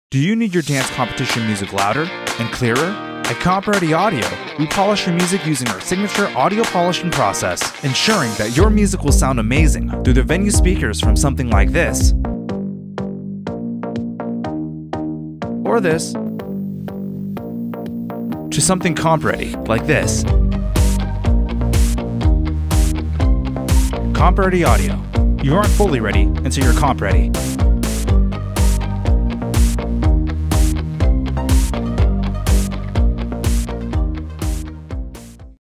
Do you need your dance competition music louder and clearer? At CompReadyAudio, we polish your music using our signature audio polishing process, ensuring that your music will sound amazing through the venue speakers from something like this, or this, to something comp-ready like this. CompReadyAudio. You aren't fully ready until you're comp-ready.